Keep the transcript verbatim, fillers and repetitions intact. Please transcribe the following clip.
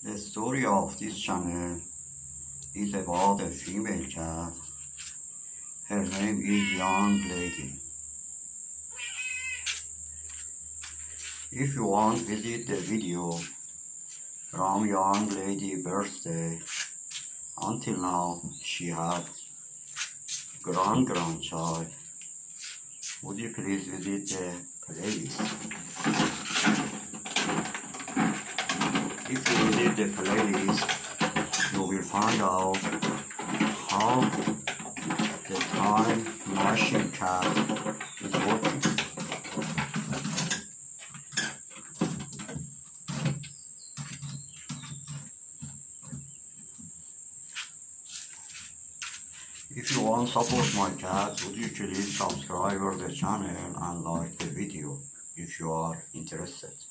The story of this channel is about a female cat. Her name is Young Lady. If you want to visit the video from Young Lady birthday until now, she had grand grandchild. Would you please visit the playlist? If you visit the playlist, you will find out how the time machine cat is working. If you want to support my cat, would you please subscribe to the channel and like the video if you are interested.